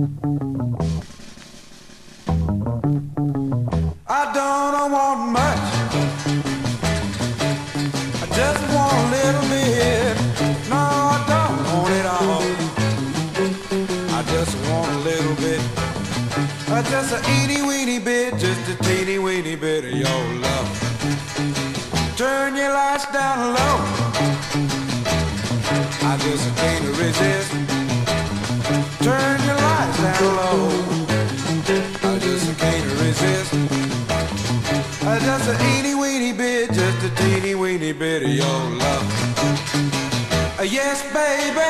I don't want much, I just want a little bit. No, I don't want it all, I just want a little bit. Just a teeny weeny bit, just a teeny weeny bit of your love. Turn your lights down low, I just can't resist. Turn your lights down low, I just can't resist. Just a teeny weeny bit, just a teeny weeny bit of your love. Yes, baby.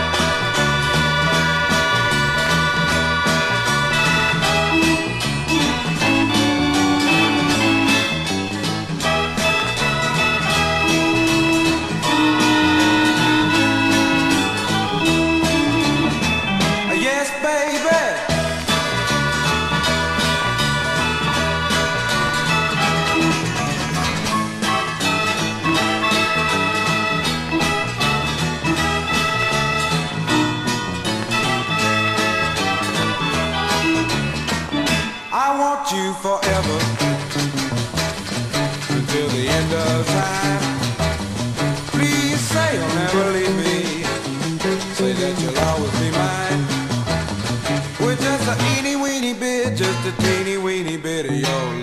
You forever until the end of time. Please say you'll never leave me, say that you'll always be mine. With just a teeny weeny bit, just a teeny weeny bit of your love.